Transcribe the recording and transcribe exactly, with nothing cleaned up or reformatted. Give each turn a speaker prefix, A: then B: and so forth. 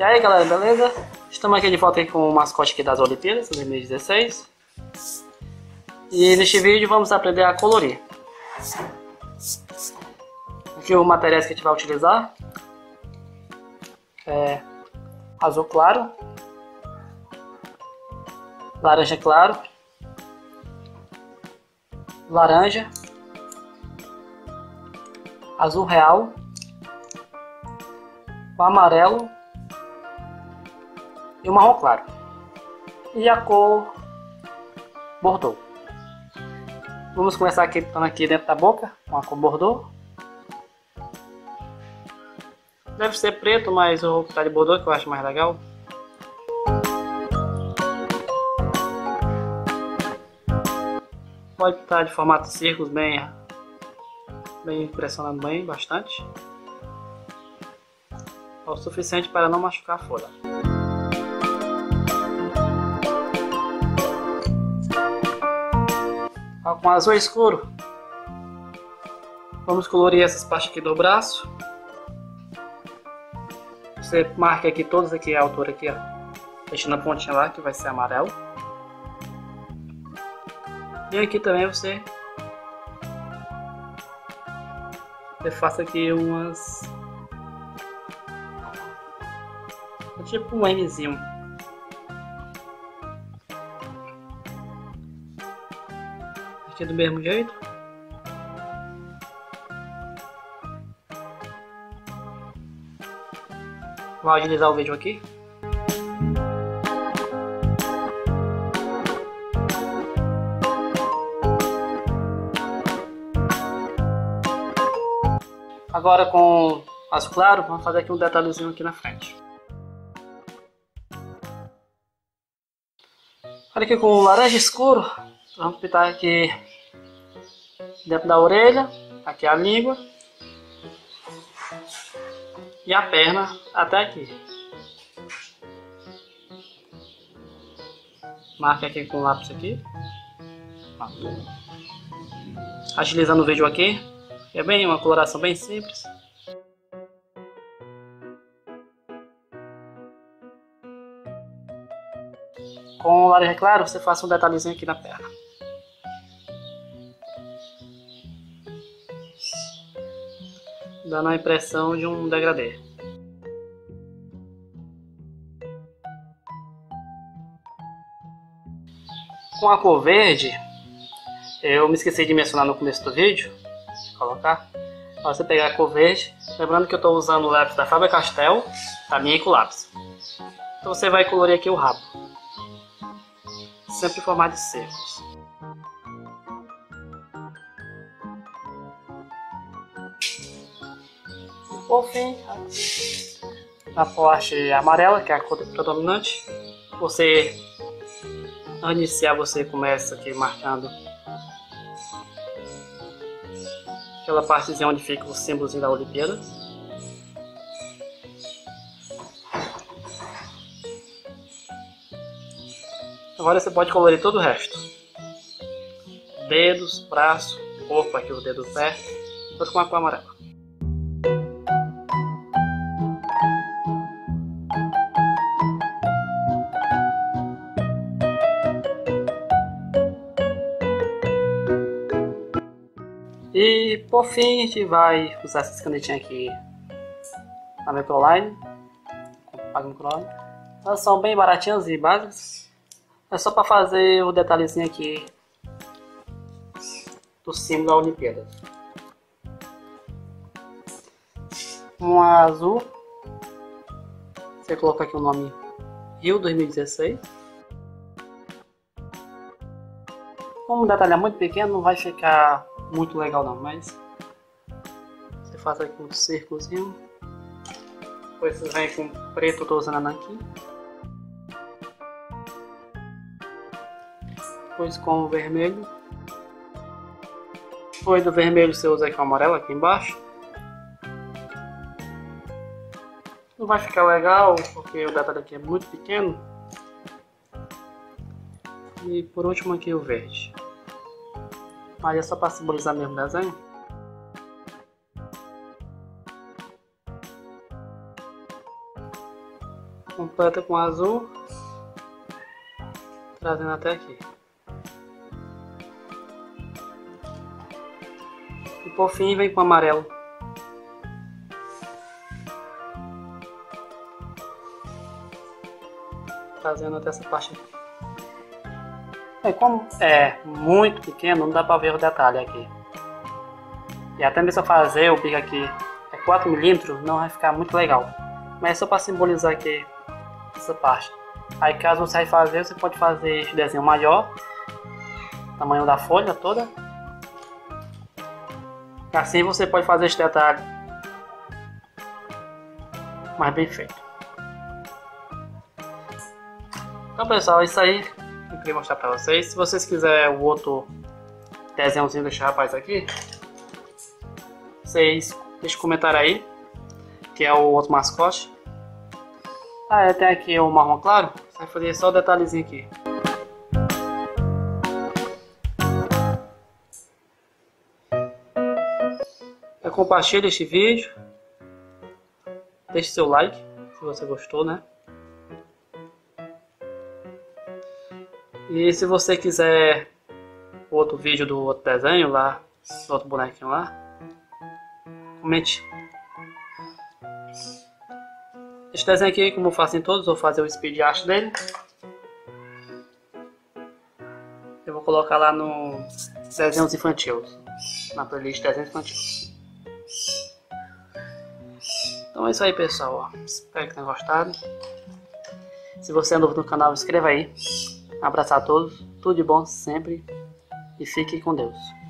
A: E aí galera, beleza? Estamos aqui de volta aqui com o mascote aqui das Olimpíadas dois mil e dezesseis. E neste vídeo vamos aprender a colorir. Aqui os materiais que a gente vai utilizar é azul claro, laranja claro, laranja, azul real, o amarelo e o marrom claro, e a cor Bordeaux. Vamos começar aqui pintando aqui dentro da boca com a cor Bordeaux. Deve ser preto, mas eu vou pintar de Bordeaux que eu acho mais legal. Pode pintar de formato de círculos, bem, bem pressionando bem, bastante. É o suficiente para não machucar a folha. Com azul escuro, vamos colorir essas partes aqui do braço. Você marca aqui todos aqui a altura aqui, ó, deixando a pontinha lá que vai ser amarelo. E aqui também você, você faça aqui umas, tipo um Mzinho. Aqui do mesmo jeito. Vou agilizar o vídeo aqui. Agora com azul claro, vamos fazer aqui um detalhezinho aqui na frente. Olha aqui com laranja escuro, vamos pintar aqui dentro da orelha, aqui a língua e a perna até aqui. Marca aqui com o lápis aqui. Agilizando o vídeo aqui. É bem uma coloração bem simples. Com o laranja claro, você faça um detalhezinho aqui na perna. Dando a impressão de um degradê. Com a cor verde, eu me esqueci de mencionar no começo do vídeo, de colocar, para você pegar a cor verde, lembrando que eu estou usando o lápis da Faber-Castell, da minha Ecolápis. Então você vai colorir aqui o rabo, sempre em formato de círculos. Por fim, na parte amarela, que é a cor predominante, você, ao iniciar, você começa aqui marcando aquela partezinha onde fica o símbolozinho da Olimpíada. Agora você pode colorir todo o resto: dedos, braço, corpo, aqui o dedo do pé, todos com a cor amarela. E por fim a gente vai usar essas canetinhas aqui na Microline. Elas são bem baratinhas e básicas. É só para fazer o detalhezinho aqui do símbolo da Olimpíada. Um azul. Você coloca aqui o nome Rio dois mil e dezesseis. Como o detalhe é muito pequeno, não vai ficar muito legal não, mas você faz aqui um círculozinho. Depois você vem com preto, eu estou usando a nanquim. Depois com o vermelho. Depois do vermelho você usa aqui o amarelo aqui embaixo. Não vai ficar legal porque o detalhe aqui é muito pequeno. E por último aqui o verde. Mas é só para simbolizar mesmo o desenho. Completa com azul, trazendo até aqui. E por fim vem com amarelo. Trazendo até essa parte aqui. É, como é muito pequeno, não dá para ver o detalhe aqui. E até mesmo se eu fazer o bico aqui é quatro milímetros, não vai ficar muito legal. Mas é só para simbolizar aqui essa parte. Aí caso você vai fazer, você pode fazer este desenho maior, tamanho da folha toda. Assim você pode fazer este detalhe mais bem feito. Então pessoal, é isso aí que eu queria mostrar para vocês. Se vocês quiserem o outro desenhozinho desse rapaz aqui, vocês deixem um comentário aí, que é o outro mascote. Ah, é, tem aqui o marrom claro, você vai fazer só o detalhezinho aqui. Eu compartilho este vídeo, deixe seu like se você gostou, né? E se você quiser outro vídeo do outro desenho lá, do outro bonequinho lá, comente. Este desenho aqui, como eu faço em todos, vou fazer o speed art dele. Eu vou colocar lá no desenhos infantis, na playlist desenhos infantis. Então é isso aí pessoal, espero que tenham gostado. Se você é novo no canal, inscreva aí. Um abraço a todos, tudo de bom sempre e fique com Deus.